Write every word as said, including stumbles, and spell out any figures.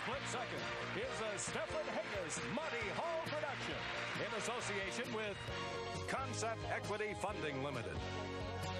Split Second is a Stefan Hatos-Monty Hall production in association with Concept Equity Funding Limited.